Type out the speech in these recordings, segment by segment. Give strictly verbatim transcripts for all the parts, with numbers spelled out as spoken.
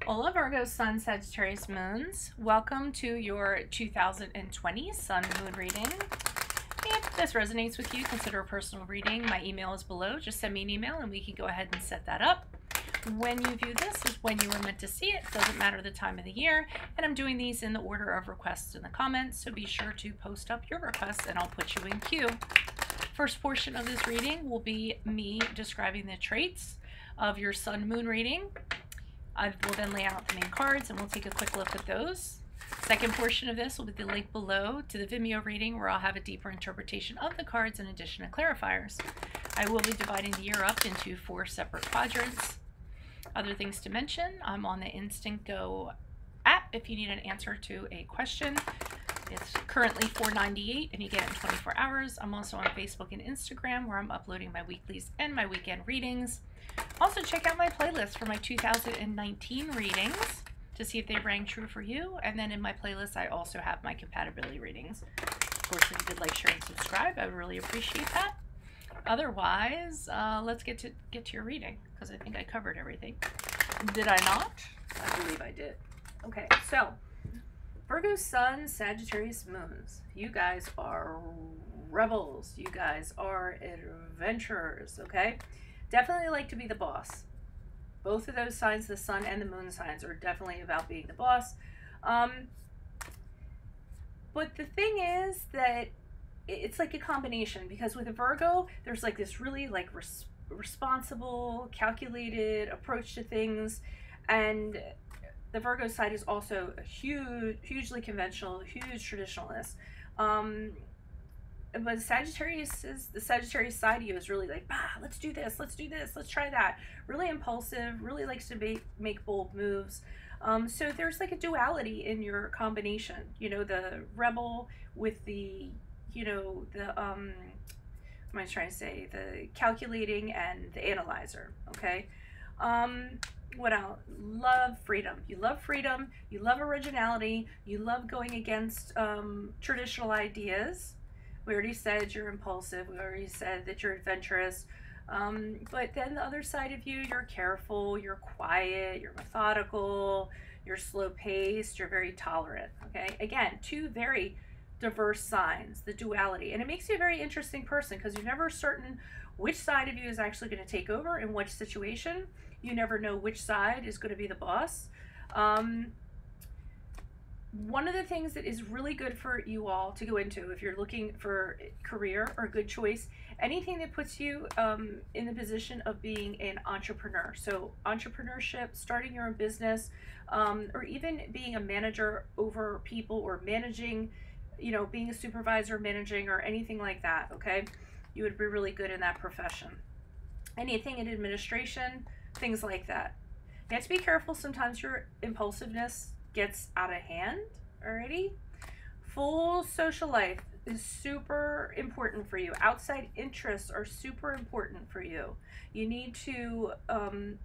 Hola Virgo, Sun, Sagittarius, Moons. Welcome to your two thousand twenty Sun Moon reading. If this resonates with you, consider a personal reading. My email is below. Just send me an email and we can go ahead and set that up. When you view this is when you were meant to see it. Doesn't matter the time of the year. And I'm doing these in the order of requests in the comments, so be sure to post up your requests and I'll put you in queue. First portion of this reading will be me describing the traits of your Sun Moon reading. I will then lay out the main cards and we'll take a quick look at those. Second portion of this will be the link below to the Vimeo reading, where I'll have a deeper interpretation of the cards in addition to clarifiers. I will be dividing the year up into four separate quadrants. Other things to mention, I'm on the Instant Go app if you need an answer to a question. It's currently four ninety-eight and you get it in twenty-four hours. I'm also on Facebook and Instagram, where I'm uploading my weeklies and my weekend readings. Also check out my playlist for my two thousand nineteen readings to see if they rang true for you. And then in my playlist, I also have my compatibility readings. Of course, if you did like, share, and subscribe, I would really appreciate that. Otherwise, uh, let's get to get to your reading, because I think I covered everything. Did I not? I believe I did. Okay, so Virgo, Sun, Sagittarius, Moons. You guys are rebels. You guys are adventurers, okay? Definitely like to be the boss. Both of those signs, the Sun and the Moon signs, are definitely about being the boss. Um, but the thing is that it's like a combination, because with a Virgo, there's like this really like res responsible, calculated approach to things, and the Virgo side is also a huge, hugely conventional, huge traditionalist. Um, but Sagittarius is the Sagittarius side of you is really like, bah, let's do this, let's do this, let's try that. Really impulsive, really likes to make make bold moves. Um, so there's like a duality in your combination. You know, the rebel with the, you know, the um, what am I trying to say? The calculating and the analyzer. Okay. Um, what else? Love freedom. You love freedom. You love originality. You love going against um, traditional ideas. We already said you're impulsive. We already said that you're adventurous. Um, but then the other side of you, you're careful, you're quiet, you're methodical, you're slow paced, you're very tolerant. Okay. Again, two very diverse signs, the duality. And it makes you a very interesting person, because you're never certain which side of you is actually going to take over in which situation. You never know which side is going to be the boss. Um, one of the things that is really good for you all to go into if you're looking for career or good choice, anything that puts you um, in the position of being an entrepreneur. So entrepreneurship, starting your own business, um, or even being a manager over people, or managing, you know, being a supervisor, managing, or anything like that. Okay. You would be really good in that profession. Anything in administration, things like that. You have to be careful. Sometimes your impulsiveness gets out of hand already. Full social life is super important for you. Outside interests are super important for you. You need to um,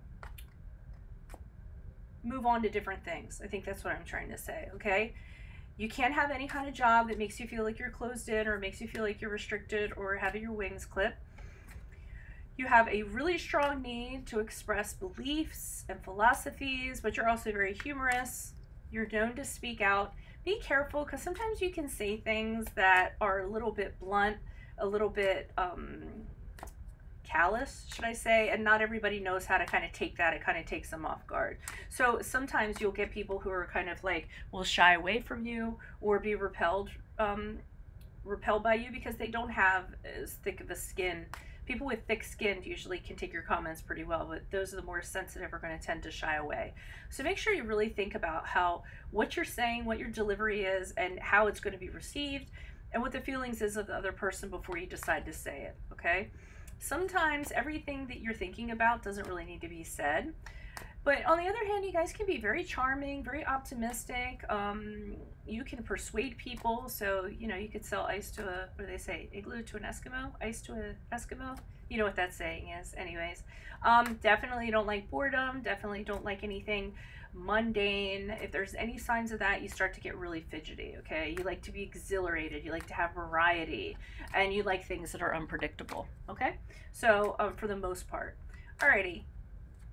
move on to different things. I think that's what I'm trying to say, okay? You can't have any kind of job that makes you feel like you're closed in, or makes you feel like you're restricted, or having your wings clipped. You have a really strong need to express beliefs and philosophies, but you're also very humorous. You're known to speak out. Be careful, because sometimes you can say things that are a little bit blunt, a little bit um, callous, should I say, and not everybody knows how to kind of take that. It kind of takes them off guard. So sometimes you'll get people who are kind of like, will shy away from you, or be repelled, um, repelled by you, because they don't have as thick of a skin. People with thick skin usually can take your comments pretty well, but those are the more sensitive are going to tend to shy away. So make sure you really think about how, what you're saying, what your delivery is, and how it's going to be received, and what the feelings is of the other person before you decide to say it, okay? Sometimes everything that you're thinking about doesn't really need to be said. But on the other hand, you guys can be very charming, very optimistic. Um, you can persuade people. So, you know, you could sell ice to a, what do they say, igloo to an Eskimo? Ice to an Eskimo? You know what that saying is. Anyways, um, definitely don't like boredom. Definitely don't like anything mundane. If there's any signs of that, you start to get really fidgety, okay? You like to be exhilarated. You like to have variety. And you like things that are unpredictable, okay? So, um, for the most part. Alrighty.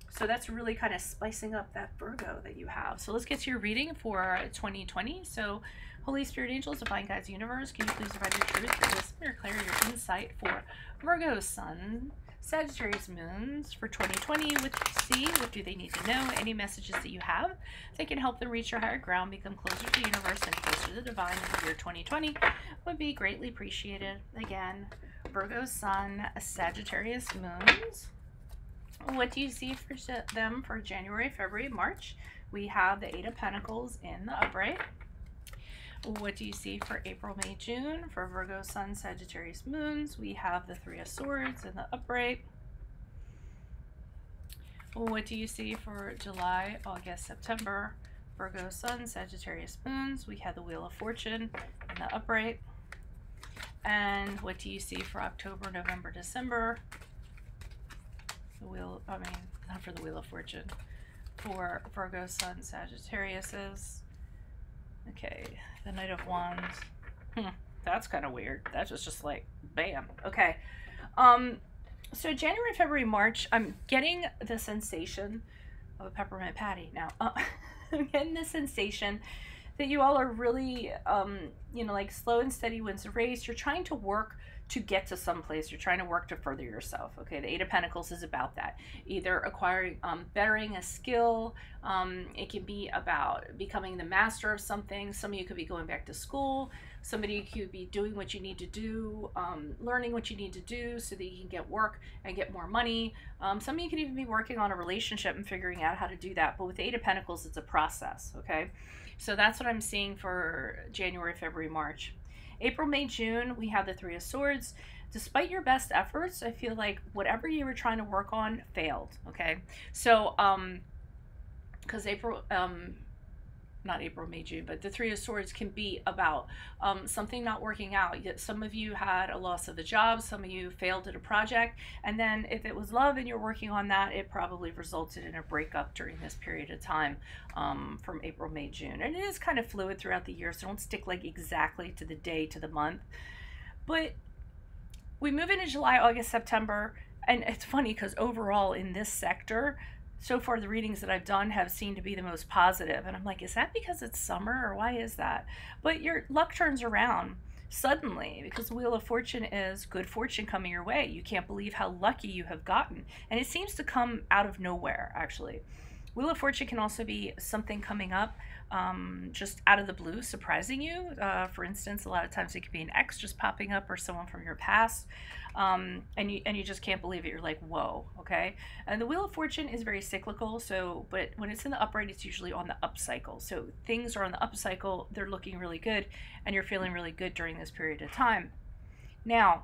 So that's really kind of spicing up that Virgo that you have. So let's get to your reading for twenty twenty. So Holy Spirit, angels, divine guides, universe, can you please provide your truth, your wisdom, your clarity, your insight for Virgo sun, Sagittarius moons for twenty twenty? What do you see? What do they need to know? Any messages that you have that can help them reach their higher ground, become closer to the universe and closer to the divine in the year twenty twenty would be greatly appreciated. Again, Virgo sun, Sagittarius moons. What do you see for them for January, February, March? We have the Eight of Pentacles in the upright. What do you see for April, May, June? For Virgo sun, Sagittarius moons, we have the Three of Swords in the upright. What do you see for July, August, September? Virgo sun, Sagittarius moons, we have the Wheel of Fortune in the upright. And what do you see for October, November, December? The wheel, I mean, not for the Wheel of Fortune, for Virgo sun, Sagittarius is, okay, the Knight of Wands. Hmm, that's kind of weird. That was just like, bam. Okay. Um, so January, February, March, I'm getting the sensation of a peppermint patty now. Uh, I'm getting the sensation that you all are really, um, you know, like slow and steady wins the race. You're trying to work to get to some place. You're trying to work to further yourself. Okay, the Eight of Pentacles is about that. Either acquiring, um, bettering a skill. Um, it can be about becoming the master of something. Some of you could be going back to school. Somebody could be doing what you need to do, um, learning what you need to do so that you can get work and get more money. Um, some of you could even be working on a relationship and figuring out how to do that. But with the Eight of Pentacles, it's a process. Okay, so that's what I'm seeing for January, February, March. April, May, June, we have the Three of Swords. Despite your best efforts, I feel like whatever you were trying to work on failed, okay? So, um, because April, um, not April, May, June, but the Three of Swords can be about um, something not working out. Yet some of you had a loss of a job, some of you failed at a project, and then if it was love and you're working on that, it probably resulted in a breakup during this period of time um, from April, May, June. And it is kind of fluid throughout the year, so don't stick like exactly to the day, to the month. But we move into July, August, September, and it's funny because overall in this sector, so far the readings that I've done have seemed to be the most positive. And I'm like, is that because it's summer or why is that? But your luck turns around suddenly because the Wheel of Fortune is good fortune coming your way. You can't believe how lucky you have gotten. And it seems to come out of nowhere, actually. Wheel of Fortune can also be something coming up um, just out of the blue, surprising you. Uh, for instance, a lot of times it could be an ex just popping up or someone from your past. Um, and you and you just can't believe it. You're like, whoa, okay. And the Wheel of Fortune is very cyclical. So, but when it's in the upright, it's usually on the up cycle. So things are on the up cycle. They're looking really good, and you're feeling really good during this period of time. Now,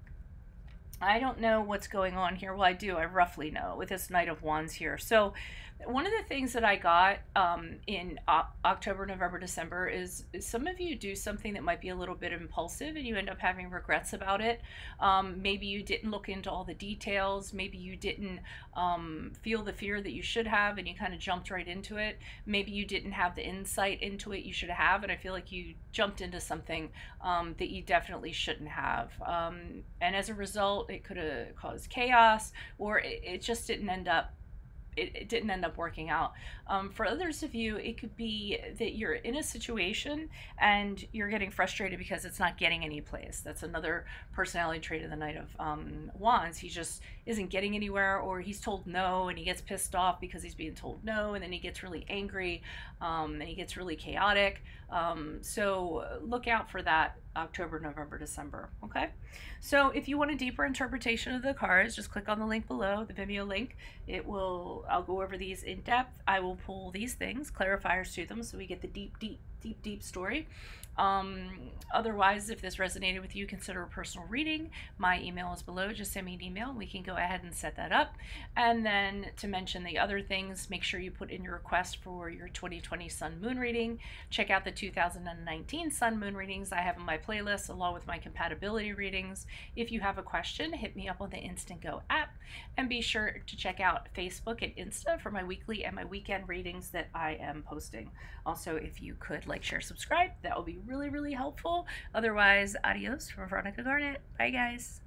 I don't know what's going on here. Well, I do. I roughly know with this Knight of Wands here. So one of the things that I got um, in o October, November, December is, is some of you do something that might be a little bit impulsive and you end up having regrets about it. Um, maybe you didn't look into all the details. Maybe you didn't um, feel the fear that you should have and you kind of jumped right into it. Maybe you didn't have the insight into it you should have, and I feel like you jumped into something um, that you definitely shouldn't have. Um, and as a result, it could have caused chaos, or it, it just didn't end up It, it didn't end up working out. Um, for others of you, it could be that you're in a situation and you're getting frustrated because it's not getting any place. That's another personality trait of the Knight of um, Wands. He just isn't getting anywhere, or he's told no and he gets pissed off because he's being told no, and then he gets really angry um, and he gets really chaotic. Um, so look out for that October, November, December, okay? So if you want a deeper interpretation of the cards, just click on the link below, the Vimeo link. It will, I'll go over these in depth. I will pull these things, clarifiers to them, so we get the deep, deep, deep, deep story. Um, otherwise, if this resonated with you, consider a personal reading. My email is below. Just send me an email. We can go ahead and set that up. And then to mention the other things, make sure you put in your request for your twenty twenty Sun Moon reading. Check out the two thousand nineteen Sun Moon readings I have in my playlist, along with my compatibility readings. If you have a question, hit me up on the Instant Go app, and be sure to check out Facebook and Insta for my weekly and my weekend readings that I am posting. Also, if you could like, share, subscribe, that would be really, really helpful. Otherwise, adios from Veronica Garnet. Bye, guys.